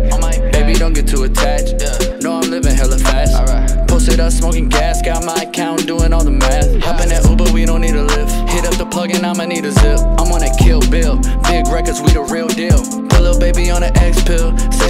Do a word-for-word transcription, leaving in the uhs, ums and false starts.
Baby, don't get too attached. No, I'm living hella fast. Posted up smoking gas, got my account doing all the math. Hopping that Uber, we don't need a lift. Hit up the plug-in, I'ma need a zip. I'm on a Kill Bill, big records, we the real deal. Put lil' baby on an X pill.